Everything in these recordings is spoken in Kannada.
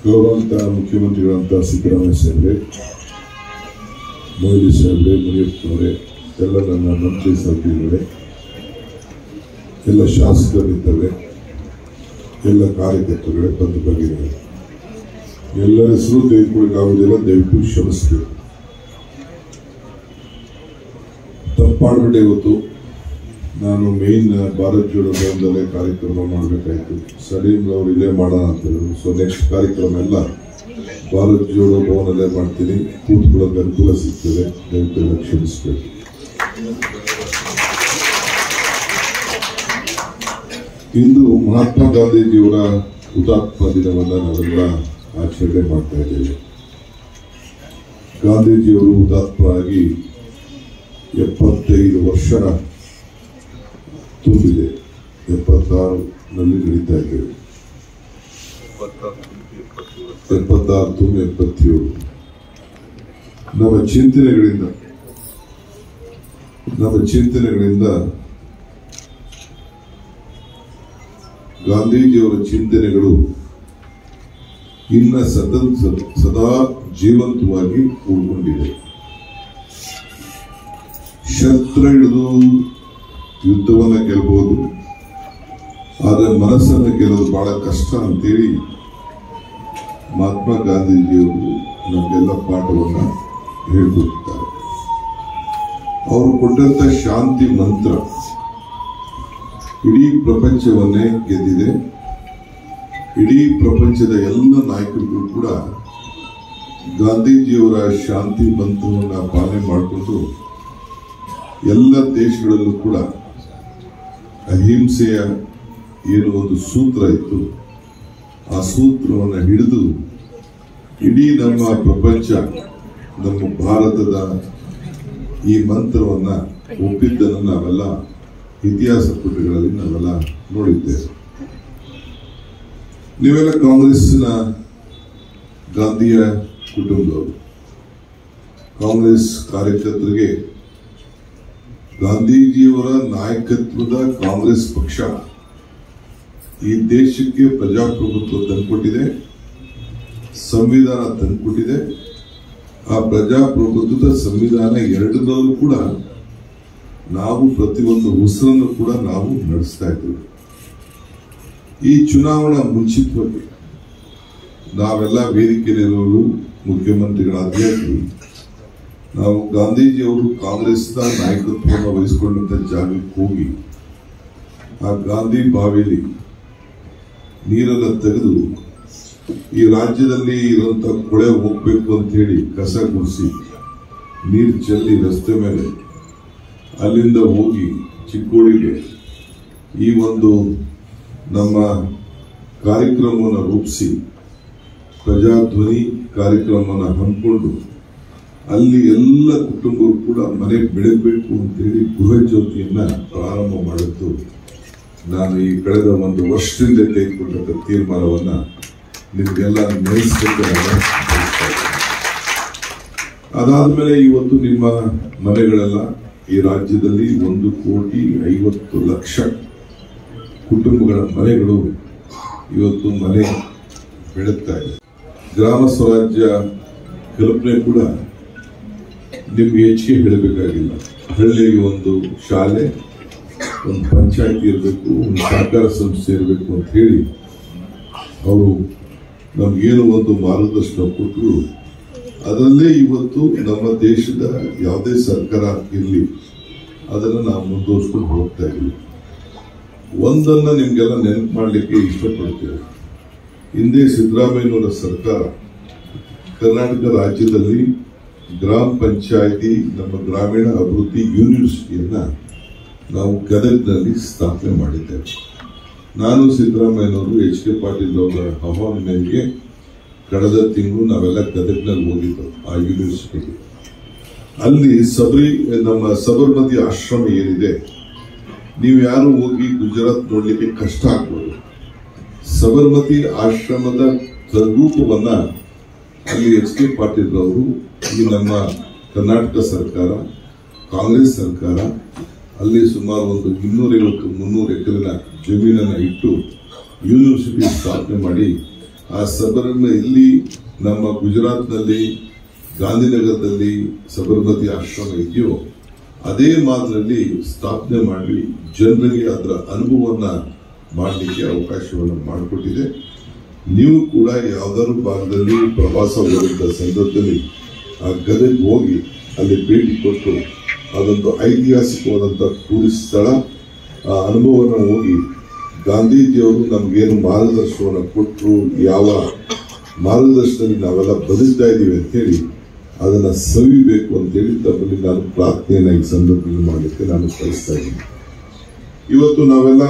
ಗೌರವಾನ್ವಿತ ಮುಖ್ಯಮಂತ್ರಿಗಳಂತ ಸಿದ್ದರಾಮಯ್ಯ ಸಾಹೇಬ್ರೆ, ಮೋದಿ ಸಾಹೇಬ್ರೆ, ಮುನಿಯಪ್ಪನವರೇ, ಎಲ್ಲ ನನ್ನ ಮಂತ್ರಿ ಸಭೆಗಳೇ, ಎಲ್ಲ ಶಾಸಕರಿದ್ದವೇ, ಎಲ್ಲ ಕಾರ್ಯಕರ್ತರುಗಳೇ, ಬಂಧು ಭಗಿನಿಗಳೇ, ಎಲ್ಲರ ಹೆಸರು ತೆಗೆದುಕೊಳ್ಳಿಕ್ಕಾಗುವುದಿಲ್ಲ, ದಯವಿಟ್ಟು ಕ್ಷಮಿಸಬೇಕು. ತಪ್ಪಾಡ್ಬಿಟ್ಟೆ. ಇವತ್ತು ನಾನು ಮೇನ್ ಭಾರತ್ ಜೋಡೋ ಭವನದಲ್ಲೇ ಕಾರ್ಯಕ್ರಮ ಮಾಡಬೇಕಾಯಿತು. ಸಲೀಂ ಅವರು ಇಲ್ಲೇ ಮಾಡೋಣ ಅಂತ ಹೇಳಿದ್ರು. ಸೊ ನೆಕ್ಸ್ಟ್ ಕಾರ್ಯಕ್ರಮ ಎಲ್ಲ ಭಾರತ್ ಜೋಡೋ ಭವನಲ್ಲೇ ಮಾಡ್ತೀನಿ. ಕೂತ್ಕೊಳ್ಳೋಕೆ ಅನುಕೂಲ ಸಿಗ್ತದೆ, ದಯವಿಟ್ಟು ಕ್ಷಮಿಸಬೇಕು. ಇಂದು ಮಹಾತ್ಮ ಗಾಂಧೀಜಿಯವರ ಹುತಾತ್ಮ ದಿನವನ್ನು ನಾವೆಲ್ಲ ಆಚರಣೆ ಮಾಡ್ತಾ ಇದ್ದೇವೆ. ಗಾಂಧೀಜಿಯವರು ಹುತಾತ್ಮರಾಗಿ 75 ವರ್ಷ ತುಂಬಿದೆ. 76ರಲ್ಲಿ ನಡೀತಾ ಇದ್ದೇವೆ. 76 ತುಂಬ 77. ನಮ್ಮ ಚಿಂತನೆಗಳಿಂದ ಗಾಂಧೀಜಿಯವರ ಚಿಂತನೆಗಳು ಇನ್ನ ಸದಾ ಜೀವಂತವಾಗಿ ಉಳ್ಕೊಂಡಿದೆ. ಶಸ್ತ್ರ ಹಿಡಿದು ಯುದ್ಧವನ್ನ ಗೆಲ್ಲಬಹುದು, ಆದರೆ ಮನಸ್ಸನ್ನು ಗೆಲ್ಲೋದು ಬಹಳ ಕಷ್ಟ ಅಂತೇಳಿ ಮಹಾತ್ಮ ಗಾಂಧೀಜಿಯವರು ನಮಗೆಲ್ಲ ಪಾಠವನ್ನ ಹೇಳ್ಕೊಟ್ಟಿದ್ದಾರೆ. ಅವರು ಕೊಟ್ಟಂತ ಶಾಂತಿ ಮಂತ್ರ ಇಡೀ ಪ್ರಪಂಚವನ್ನೇ ಗೆದ್ದಿದೆ. ಇಡೀ ಪ್ರಪಂಚದ ಎಲ್ಲ ನಾಯಕರು ಕೂಡ ಗಾಂಧೀಜಿಯವರ ಶಾಂತಿ ಮಂತ್ರವನ್ನು ಪಾಲನೆ ಮಾಡಿಕೊಂಡು ಎಲ್ಲ ದೇಶಗಳಲ್ಲೂ ಕೂಡ ಅಹಿಂಸೆಯ ಏನು ಒಂದು ಸೂತ್ರ ಇತ್ತು, ಆ ಸೂತ್ರವನ್ನು ಹಿಡಿದು ಇಡೀ ನಮ್ಮ ಪ್ರಪಂಚ, ನಮ್ಮ ಭಾರತದ ಈ ಮಂತ್ರವನ್ನು ಒಪ್ಪಿದ್ದನ್ನು ನಾವೆಲ್ಲ ಇತಿಹಾಸ ಪುಟಗಳಲ್ಲಿ ನಾವೆಲ್ಲ ನೋಡಿದ್ದೇವೆ. ನೀವೆಲ್ಲ ಕಾಂಗ್ರೆಸ್ನ ಗಾಂಧಿಯ ಕುಟುಂಬದವರು. ಕಾಂಗ್ರೆಸ್ ಕಾರ್ಯಕರ್ತರಿಗೆ ಗಾಂಧೀಜಿಯವರ ನಾಯಕತ್ವದ ಕಾಂಗ್ರೆಸ್ ಪಕ್ಷ ಈ ದೇಶಕ್ಕೆ ಪ್ರಜಾಪ್ರಭುತ್ವ ತಂದುಕೊಟ್ಟಿದೆ, ಸಂವಿಧಾನ ತಂದುಕೊಟ್ಟಿದೆ. ಆ ಪ್ರಜಾಪ್ರಭುತ್ವದ ಸಂವಿಧಾನ ಎರಡರಲ್ಲೂ ಕೂಡ ನಾವು ಪ್ರತಿಯೊಂದು ಉಸಿರನ್ನು ಕೂಡ ನಾವು ನಡೆಸ್ತಾ ಇದ್ದೇವೆ. ಈ ಚುನಾವಣಾ ಮುಂಚಿತವಾಗಿ ನಾವೆಲ್ಲ ವೇದಿಕೆಯಲ್ಲಿರೋರು, ಮುಖ್ಯಮಂತ್ರಿಗಳ ಅಧ್ಯಕ್ಷರು, ನಾವು ಗಾಂಧೀಜಿಯವರು ಕಾಂಗ್ರೆಸ್ನ ನಾಯಕತ್ವವನ್ನು ವಹಿಸಿಕೊಂಡಂತ ಜಾಗಕ್ಕೆ ಹೋಗಿ ಆ ಗಾಂಧಿ ಬಾವಿಲಿ ನೀರನ್ನು ತೆಗೆದು ಈ ರಾಜ್ಯದಲ್ಲಿ ಇರುವಂತ ಕೊಳೆ ಹೋಗ್ಬೇಕು ಅಂತ ಹೇಳಿ ಕಸ ಗುಡಿಸಿ ನೀರು ಚೆಲ್ಲಿ ರಸ್ತೆ ಮೇಲೆ ಅಲ್ಲಿಂದ ಹೋಗಿ ಚಿಕ್ಕೋಡಿಗೆ ಈ ಒಂದು ನಮ್ಮ ಕಾರ್ಯಕ್ರಮವನ್ನು ರೂಪಿಸಿ ಪ್ರಜಾಧ್ವನಿ ಕಾರ್ಯಕ್ರಮವನ್ನು ಹಮ್ಮಿಕೊಂಡು ಅಲ್ಲಿ ಎಲ್ಲ ಕುಟುಂಬರು ಕೂಡ ಮನೆ ಬೆಳಗಬೇಕು ಅಂತೇಳಿ ಗೃಹ ಜ್ಯೋತಿಯನ್ನ ಪ್ರಾರಂಭ ಮಾಡಿದ್ದು ನಾನು ಈ ಕಳೆದ ಒಂದು ವರ್ಷದಿಂದ ತೆಗೆದುಕೊಂಡ ತೀರ್ಮಾನವನ್ನ ನಿಮಗೆಲ್ಲ ನೆನೆಸಬೇಕು. ಅದಾದ್ಮೇಲೆ ಇವತ್ತು ನಿಮ್ಮ ಮನೆಗಳೆಲ್ಲ ಈ ರಾಜ್ಯದಲ್ಲಿ 1,50,00,000 ಕುಟುಂಬಗಳ ಮನೆಗಳು ಇವತ್ತು ಮನೆ ಬೆಳಗ್ತಾ ಇದೆ. ಗ್ರಾಮ ಸ್ವರಾಜ್ಯ ಕಲ್ಪನೆ ಕೂಡ ನಿಮ್ಗೆ ಹೆಚ್ಚಿಗೆ ಹೇಳಬೇಕಾಗಿಲ್ಲ. ಹಳ್ಳಿಗೆ ಒಂದು ಶಾಲೆ, ಒಂದು ಪಂಚಾಯತಿ ಇರಬೇಕು, ಒಂದು ಸಹಕಾರ ಸಂಸ್ಥೆ ಇರಬೇಕು ಅಂತ ಹೇಳಿ ಅವರು ನಮಗೇನು ಒಂದು ಮಾರ್ಗದರ್ಶನ ಕೊಟ್ಟರು. ಅದರಲ್ಲೇ ಇವತ್ತು ನಮ್ಮ ದೇಶದ ಯಾವುದೇ ಸರ್ಕಾರ ಇರಲಿ ಅದನ್ನು ನಾವು ಮುಂದುವರಿಸ್ಕೊಂಡು ಹೋಗ್ತಾ ಇದ್ದೀವಿ. ಒಂದನ್ನ ನಿಮ್ಗೆಲ್ಲ ನೆನಪು ಮಾಡಲಿಕ್ಕೆ ಇಷ್ಟಪಡ್ತೇವೆ. ಹಿಂದೆ ಸಿದ್ದರಾಮಯ್ಯನವರ ಸರ್ಕಾರ ಕರ್ನಾಟಕ ರಾಜ್ಯದಲ್ಲಿ ಗ್ರಾಮ ಪಂಚಾಯಿತಿ, ನಮ್ಮ ಗ್ರಾಮೀಣ ಅಭಿವೃದ್ಧಿ ಯೂನಿವರ್ಸಿಟಿಯನ್ನ ನಾವು ಗದಗದಲ್ಲಿ ಸ್ಥಾಪನೆ ಮಾಡಿದ್ದೇವೆ. ನಾನು ಸಿದ್ದರಾಮಯ್ಯನವರು ಎಚ್ ಕೆ ಪಾಟೀಲ್ ಅವರ ಆಹ್ವಾನ ಮೇರೆಗೆ ಕಳೆದ ತಿಂಗಳು ನಾವೆಲ್ಲ ಗದಗನಲ್ಲಿ ಹೋಗಿದ್ದು ಆ ಯೂನಿವರ್ಸಿಟಿಗೆ. ಅಲ್ಲಿ ನಮ್ಮ ಸಬರ್ಮತಿ ಆಶ್ರಮ ಏನಿದೆ, ನೀವು ಯಾರು ಹೋಗಿ ಗುಜರಾತ್ ನೋಡ್ಲಿಕ್ಕೆ ಕಷ್ಟ ಆಗ್ಬೋದು. ಸಬರ್ಮತಿ ಆಶ್ರಮದ ರೂಪವನ್ನ ಅಲ್ಲಿ ಎಚ್ ಕೆ ಪಾಟೀಲ್ ಅವರು, ಈ ನಮ್ಮ ಕರ್ನಾಟಕ ಸರ್ಕಾರ, ಕಾಂಗ್ರೆಸ್ ಸರ್ಕಾರ ಅಲ್ಲಿ ಸುಮಾರು ಒಂದು 250-300 ಎಕರೆನ ಜಮೀನನ್ನು ಇಟ್ಟು ಯೂನಿವರ್ಸಿಟಿ ಸ್ಥಾಪನೆ ಮಾಡಿ ಆ ಸಬರನ್ನ ಇಲ್ಲಿ ನಮ್ಮ ಗುಜರಾತ್ನಲ್ಲಿ ಗಾಂಧಿನಗರದಲ್ಲಿ ಸಬರಮತಿ ಆಶ್ರಮ ಇದೆಯೋ ಅದೇ ಮಾದರಿಯಲ್ಲಿ ಸ್ಥಾಪನೆ ಮಾಡಿ ಜನರಿಗೆ ಅದರ ಅನುಭವವನ್ನ ಮಾಡಲಿಕ್ಕೆ ಅವಕಾಶವನ್ನು ಮಾಡಿಕೊಟ್ಟಿದೆ. ನೀವು ಕೂಡ ಯಾವ್ದಾದ್ರು ಭಾಗದಲ್ಲಿ ಪ್ರವಾಸ ಹೋದಂತ ಸಂದರ್ಭದಲ್ಲಿ ಆ ಗದೆಗೆ ಹೋಗಿ ಅಲ್ಲಿ ಭೇಟಿ ಕೊಟ್ಟು ಅದೊಂದು ಐತಿಹಾಸಿಕವಾದಂಥ ಟೂರಿಸ್ಟ್ ಸ್ಥಳ, ಆ ಅನುಭವವನ್ನು ಹೋಗಿ ಗಾಂಧೀಜಿಯವರು ನಮಗೇನು ಮಾರ್ಗದರ್ಶನವನ್ನು ಕೊಟ್ಟರು, ಯಾವ ಮಾರ್ಗದರ್ಶನದಲ್ಲಿ ನಾವೆಲ್ಲ ಬದುಕ್ತಾ ಇದ್ದೀವಿ ಅಂತೇಳಿ ಅದನ್ನ ಸವಿಬೇಕು ಅಂತೇಳಿ ತಮ್ಮಲ್ಲಿ ನಾನು ಪ್ರಾರ್ಥನೆಯನ್ನ ಈ ಸಂದರ್ಭದಲ್ಲಿ ಮಾಡಲಿಕ್ಕೆ ನಾನು ಕಳಿಸ್ತಾ ಇದ್ದೀನಿ. ಇವತ್ತು ನಾವೆಲ್ಲ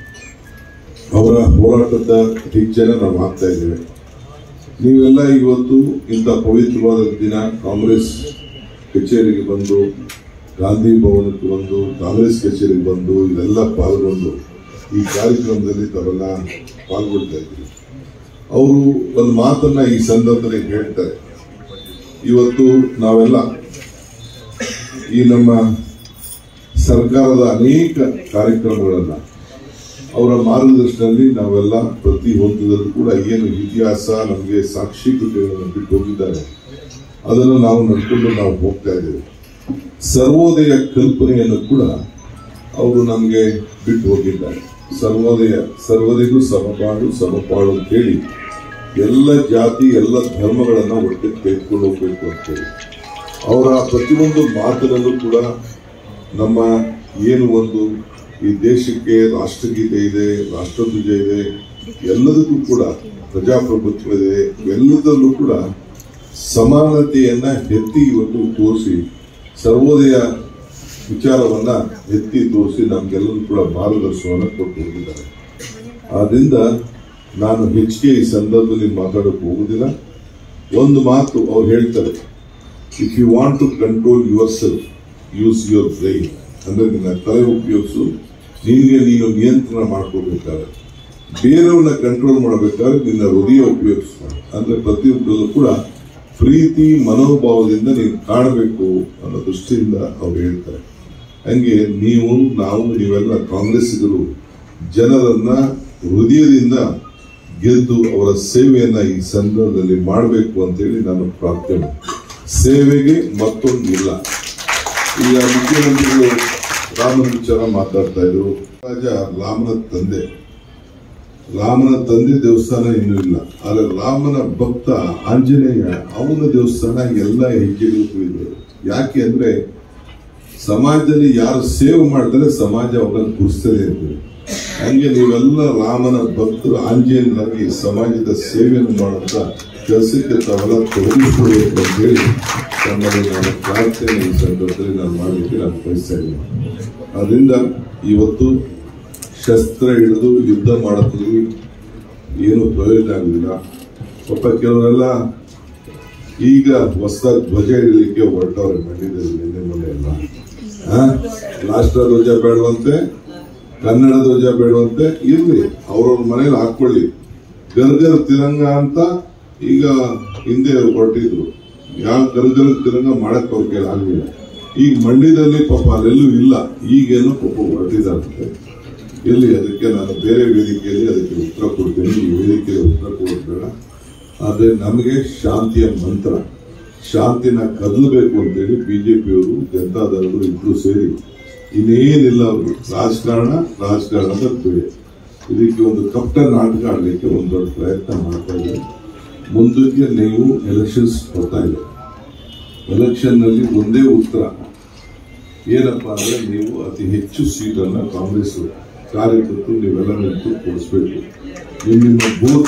ಅವರ ಹೋರಾಟದ ಹೆಜ್ಜೆನ ನಾವು ಹಾಕ್ತಾ ಇದ್ದೇವೆ. ನೀವೆಲ್ಲ ಇವತ್ತು ಇಂಥ ಪವಿತ್ರವಾದ ದಿನ ಕಾಂಗ್ರೆಸ್ ಕಚೇರಿಗೆ ಬಂದು, ಗಾಂಧಿ ಭವನಕ್ಕೆ ಬಂದು, ಕಾಂಗ್ರೆಸ್ ಕಚೇರಿಗೆ ಬಂದು ಇದೆಲ್ಲ ಪಾಲ್ಗೊಂಡು ಈ ಕಾರ್ಯಕ್ರಮದಲ್ಲಿ ತಾವೆಲ್ಲ ಪಾಲ್ಗೊಳ್ತಾ ಇದ್ದೀವಿ. ಅವರು ಒಂದು ಮಾತನ್ನ ಈ ಸಂದರ್ಭದಲ್ಲಿ ಹೇಳ್ತಾರೆ. ಇವತ್ತು ನಾವೆಲ್ಲ ಈ ನಮ್ಮ ಸರ್ಕಾರದ ಅನೇಕ ಕಾರ್ಯಕ್ರಮಗಳನ್ನ ಅವರ ಮಾರ್ಗದರ್ಶನದಲ್ಲಿ ನಾವೆಲ್ಲ ಪ್ರತಿ ಹಂತದಲ್ಲೂ ಕೂಡ ಏನು ಇತಿಹಾಸ ನಮಗೆ ಸಾಕ್ಷೀಕೃತಿಗಳನ್ನು ಬಿಟ್ಟು ಹೋಗಿದ್ದಾರೆ ಅದನ್ನು ನಾವು ನಡ್ಕೊಂಡು ನಾವು ಹೋಗ್ತಾ ಇದ್ದೇವೆ. ಸರ್ವೋದಯ ಕಲ್ಪನೆಯನ್ನು ಕೂಡ ಅವರು ನಮಗೆ ಬಿಟ್ಟು ಹೋಗಿದ್ದಾರೆ. ಸರ್ವೋದಯ, ಸರ್ವರಿಗೂ ಸಮಪಾಡು ಸಮಪಾಡು ಅಂತೇಳಿ ಎಲ್ಲ ಜಾತಿ ಎಲ್ಲ ಧರ್ಮಗಳನ್ನ ಒಟ್ಟಿಗೆ ತೆಗೆದುಕೊಂಡು ಹೋಗ್ಬೇಕು ಅಂತೇಳಿ ಅವರ ಪ್ರತಿಯೊಂದು ಮಾತಿನಲ್ಲೂ ಕೂಡ ನಮ್ಮ ಏನು ಒಂದು ಈ ದೇಶಕ್ಕೆ ರಾಷ್ಟ್ರಗೀತೆ ಇದೆ, ರಾಷ್ಟ್ರಧ್ವಜ ಇದೆ, ಎಲ್ಲದಕ್ಕೂ ಕೂಡ ಪ್ರಜಾಪ್ರಭುತ್ವ ಇದೆ, ಎಲ್ಲದರಲ್ಲೂ ಕೂಡ ಸಮಾನತೆಯನ್ನ ಎತ್ತಿ ಇವತ್ತು ತೋರಿಸಿ ಸರ್ವೋದಯ ವಿಚಾರವನ್ನ ಎತ್ತಿ ತೋರಿಸಿ ನಮ್ಗೆಲ್ಲರೂ ಕೂಡ ಮಾರ್ಗದರ್ಶನವನ್ನು ಕೊಟ್ಟು ಹೋಗಿದ್ದಾರೆ. ಆದ್ರಿಂದ ನಾನು ಹೆಚ್ಚಿಗೆ ಈ ಸಂದರ್ಭದಲ್ಲಿ ಮಾತಾಡಕ್ಕೆ ಹೋಗುದಿಲ್ಲ. ಒಂದು ಮಾತು ಅವ್ರು ಹೇಳ್ತಾರೆ, if you want to control yourself use your brain. ಅಂದ್ರೆ ನಿನ್ನ ತಲೆ ಉಪಯೋಗಿಸು, ನಿನಗೆ ನೀನು ನಿಯಂತ್ರಣ ಮಾಡ್ಕೋಬೇಕಾದ್ರೆ, ಬೇರೆಯವ್ರನ್ನ ಕಂಟ್ರೋಲ್ ಮಾಡಬೇಕಾದ್ರೆ ನಿನ್ನ ಹೃದಯ ಉಪಯೋಗಿಸ. ಅಂದ್ರೆ ಪ್ರತಿಯೊಬ್ಬರಲ್ಲೂ ಕೂಡ ಪ್ರೀತಿ ಮನೋಭಾವದಿಂದ ನೀನು ಕಾಣಬೇಕು ಅನ್ನೋ ದೃಷ್ಟಿಯಿಂದ ಅವ್ರು ಹೇಳ್ತಾರೆ. ಹಂಗೆ ನೀವೆಲ್ಲ ಕಾಂಗ್ರೆಸ್ಸಿಗರು ಜನರನ್ನ ಹೃದಯದಿಂದ ಗೆದ್ದು ಅವರ ಸೇವೆಯನ್ನ ಈ ಸಂದರ್ಭದಲ್ಲಿ ಮಾಡಬೇಕು ಅಂತೇಳಿ ನಾನು ಪ್ರಾರ್ಥನೆ. ಸೇವೆಗೆ ಮತ್ತೊಂದಿಲ್ಲ. ಈಗ ಮುಖ್ಯಮಂತ್ರಿಗಳು ರಾಮನ ವಿಚಾರ ಮಾತಾಡ್ತಾ ಇದ್ರು. ರಾಜ ರಾಮನ ತಂದೆ ದೇವಸ್ಥಾನ ಇನ್ನೂ ಇಲ್ಲ. ಆದ್ರೆ ರಾಮನ ಭಕ್ತ ಆಂಜನೇಯ ಅವನ ದೇವಸ್ಥಾನ ಎಲ್ಲ ಹೆಜ್ಜೆಗಳಿಗೂ ಇದೆ. ಯಾಕೆ ಅಂದ್ರೆ ಸಮಾಜದಲ್ಲಿ ಯಾರು ಸೇವೆ ಮಾಡ್ತಾರೆ ಸಮಾಜ ಅವರನ್ನು ಗುರುಸ್ತದೆ ಅಂತ. ಹಂಗೆ ನೀವೆಲ್ಲ ರಾಮನ ಭಕ್ತರು ಆಂಜನೇಯನಾಗಿ ಸಮಾಜದ ಸೇವೆಯನ್ನು ಮಾಡುವಂತ ಕೆಲಸಕ್ಕೆ ತಾವೆಲ್ಲ ತೊಡಗಿಸಿಕೊಳ್ಳಬೇಕು ಅಂತ ಹೇಳಿ ತಮ್ಮಲ್ಲಿ ನಾನು ಪ್ರಾರ್ಥನೆ ಈ ಸಂದರ್ಭದಲ್ಲಿ ನಾನು ಮಾಡಲಿಕ್ಕೆ ನಾನು ಬಯಸ್ತಾ ಇದ್ದೀನಿ. ಅದರಿಂದ ಇವತ್ತು ಶಸ್ತ್ರ ಹಿಡಿದು ಯುದ್ಧ ಮಾಡೋದ್ರಲ್ಲಿ ಏನು ಪ್ರಯೋಜನ ಆಗುದಿಲ್ಲ. ಪಾಪ ಕೆಲವರೆಲ್ಲ ಈಗ ಹೊಸದಾಗಿ ಧ್ವಜ ಹಿಡಲಿಕ್ಕೆ ಹೊರಟವ್ರೆ. ಮಂಡ್ಯದಲ್ಲಿ ನಿನ್ನೆ ಮೊನ್ನೆ ಎಲ್ಲ ರಾಷ್ಟ್ರ ಧ್ವಜ ಬೇಡವಂತೆ, ಕನ್ನಡ ಧ್ವಜ ಬೇಡವಂತೆ. ಇರ್ಲಿ, ಅವ್ರವ್ರ ಮನೇಲಿ ಹಾಕೊಳ್ಳಿ. ಗರ್ಗರ್ ತಿರಂಗ ಅಂತ ಈಗ ಹಿಂದೆ ಹೊರಟಿದ್ರು. ಯಾವ ಗರ್ಗರ್ ತಿರಂಗ ಮಾಡಕ್ ಅವ್ರ ಕೈಲಿ ಆಗ್ಲಿಲ್ಲ. ಈಗ ಮಂಡ್ಯದಲ್ಲಿ ಪಾಪ ಅಲ್ಲೆಲ್ಲೂ ಇಲ್ಲ. ಈಗೇನು ಪಾಪ ಹೊರಟಿದಾರಂತೆ. ಇಲ್ಲಿ ಅದಕ್ಕೆ ನಾನು ಬೇರೆ ವೇದಿಕೆಯಲ್ಲಿ ಅದಕ್ಕೆ ಉತ್ತರ ಕೊಡ್ತೇನೆ. ಈ ವೇದಿಕೆಯಲ್ಲಿ ಉತ್ತರ ಕೊಡೋದು ಬೇಡ. ಆದ್ರೆ ನಮಗೆ ಶಾಂತಿಯ ಮಂತ್ರ, ಶಾಂತಿನ ಕದಲಬೇಕು ಅಂತೇಳಿ ಬಿಜೆಪಿಯವರು ಜನತಾದಳರು ಇಬ್ರು ಸೇರಿ ಇನ್ನೇನಿಲ್ಲ, ಅವರು ರಾಜಕಾರಣದ ಬೇರೆ ಇದಕ್ಕೆ ಒಂದು ಕಪಟ ನಾಟಕ ಆಡಲಿಕ್ಕೆ ಒಂದು ದೊಡ್ಡ ಪ್ರಯತ್ನ ಮಾಡ್ತಾ ಇದ್ದಾರೆ. ಮುಂದಕ್ಕೆ ನೀವು ಎಲೆಕ್ಷನ್ಸ್ ಬರ್ತಾ ಇದೆ. ಎಲೆಕ್ಷನ್ ನಲ್ಲಿ ಒಂದೇ ಉತ್ತರ ಏನಪ್ಪಾ ಅಂದ್ರೆ ನೀವು ಅತಿ ಹೆಚ್ಚು ಸೀಟನ್ನ ಕಾಂಗ್ರೆಸ್ ಕಾರ್ಯಕರ್ತರು ನೀವೆಲ್ಲ ನಿಂತು ಕೊಡಿಸ್ಬೇಕು. ನಿಮ್ಮ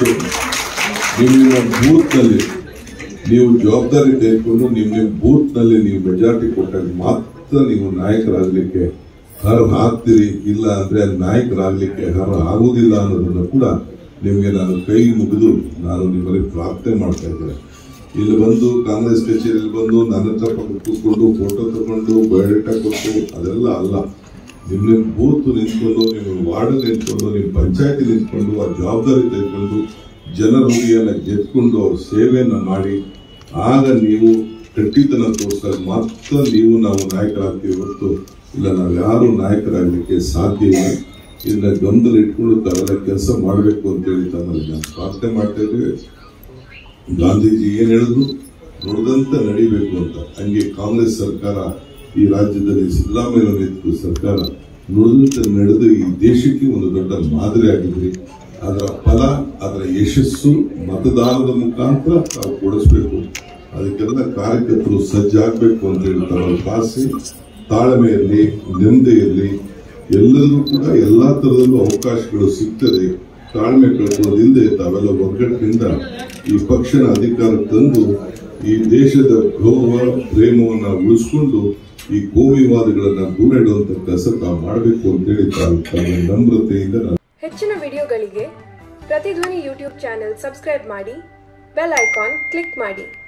ಬೂತ್ ನಲ್ಲಿ ನೀವು ಜವಾಬ್ದಾರಿ ತೆಗೆದುಕೊಂಡು ನಿಮ್ಮ ಬೂತ್ ನಲ್ಲಿ ನೀವು ಮೆಜಾರಿಟಿ ಕೊಟ್ಟಾಗ ಮಾತ್ರ ನೀವು ನಾಯಕರಾಗಲಿಕ್ಕೆ ಅರ್ಹ ಆಗ್ತೀರಿ. ಇಲ್ಲ ಅಂದ್ರೆ ನಾಯಕರಾಗಲಿಕ್ಕೆ ಅರ್ಹ ಆಗುವುದಿಲ್ಲ ಅನ್ನೋದನ್ನು ಕೂಡ ನಿಮಗೆ ನಾನು ಕೈ ಮುಗಿದು ನಾನು ನಿಮ್ಮಲ್ಲಿ ಪ್ರಾರ್ಥನೆ ಮಾಡ್ತಾ ಇದ್ದೇನೆ. ಇಲ್ಲಿ ಬಂದು ಕಾಂಗ್ರೆಸ್ ಕಚೇರಿಯಲ್ಲಿ ಬಂದು ನನ್ನ ಹತ್ರ ಕೂತ್ಕೊಂಡು ಫೋಟೋ ತಗೊಂಡು ಬಯೋಡೇಟಾ ಕೊಟ್ಟು ಅದೆಲ್ಲ ಅಲ್ಲ. ನಿಮ್ಮ ಬೂತ್ ನಿಂತ್ಕೊಂಡು, ನಿಮ್ಮ ವಾರ್ಡ್ ನಿಂತ್ಕೊಂಡು, ನಿಮ್ಮ ಪಂಚಾಯತಿ ನಿಂತ್ಕೊಂಡು ಆ ಜವಾಬ್ದಾರಿ ತೆಗೆದುಕೊಂಡು ಜನರ ಹುಡುಗಿಯನ್ನ ಗೆದ್ಕೊಂಡು ಅವ್ರ ಸೇವೆಯನ್ನ ಮಾಡಿ ಆಗ ನೀವು ಗಟ್ಟಿತನ ತೋರಿಸಿದಾಗ ಮಾತ್ರ ನಾವು ನಾಯಕರಾಗ್ತೀವಿ ಹೊರತು ಇಲ್ಲ ನಾವು ಯಾರು ನಾಯಕರಾಗಲಿಕ್ಕೆ ಸಾಧ್ಯ ಇಲ್ಲ. ಇದನ್ನ ಗಮನದಲ್ಲಿ ಇಟ್ಕೊಂಡು ತಾವೆಲ್ಲ ಕೆಲಸ ಮಾಡಬೇಕು ಅಂತೇಳಿ ತಮ್ಮಲ್ಲಿ ನಾವು ಪ್ರಾರ್ಥನೆ ಮಾಡ್ತಾ ಇದ್ದೇವೆ. ಗಾಂಧೀಜಿ ಏನ್ ಹೇಳಿದ್ರು ನುಡಿದಂತೆ ನಡಿಬೇಕು ಅಂತ, ಹಂಗೆ ಕಾಂಗ್ರೆಸ್ ಸರ್ಕಾರ ಈ ರಾಜ್ಯದಲ್ಲಿ ಸಿದ್ದರಾಮಯ್ಯ ನೇತೃತ್ವದ ಸರ್ಕಾರ ನುಡಿದಂತೆ ನಡೆದು ಈ ದೇಶಕ್ಕೆ ಒಂದು ದೊಡ್ಡ ಮಾದರಿ ಆಗಿದ್ರಿ. ಅದರ ಫಲ, ಅದರ ಯಶಸ್ಸು ಮತದಾನದ ಮುಖಾಂತರ ನಾವು ಕೊಡಿಸ್ಬೇಕು. ಅದಕ್ಕೆಲ್ಲ ಕಾರ್ಯಕರ್ತರು ಸಜ್ಜಾಗಬೇಕು ಅಂತ ಹೇಳ್ತಾರೆ. ಆಸೆ, ತಾಳ್ಮೆಯಲ್ಲಿ, ನೆಮ್ಮದಿಯಲ್ಲಿ ಎಲ್ಲರೂ ಕೂಡ ಎಲ್ಲಾ ತರದಲ್ಲೂ ಅವಕಾಶಗಳು ಸಿಗ್ತದೆ. ತಾಳ್ಮೆ ಕಳ್ಕೊಳ್ಳೋದ್ರಿಂದ ತಾವೆಲ್ಲ ಒಗ್ಗಟ್ಟಿನಿಂದ ಈ ಪಕ್ಷನ ಅಧಿಕಾರ ತಂದು ಈ ದೇಶದ ಗೌರವ ಪ್ರೇಮವನ್ನ ಉಳಿಸಿಕೊಂಡು ಈ ಕೋಮಿವಾದಗಳನ್ನ ದೂರ ಇಡುವಂತ ಕೆಲಸ ತಾವು ಮಾಡಬೇಕು ಅಂತೇಳಿ ತಾವು ನಮ್ರತೆಯಿಂದ. ಹೆಚ್ಚಿನ ವಿಡಿಯೋಗಳಿಗೆ ಪ್ರತಿಧ್ವನಿ ಯೂಟ್ಯೂಬ್ ಚಾನೆಲ್ ಸಬ್ಸ್ಕ್ರೈಬ್ ಮಾಡಿ, ಬೆಲ್ ಐಕಾನ್ ಕ್ಲಿಕ್ ಮಾಡಿ.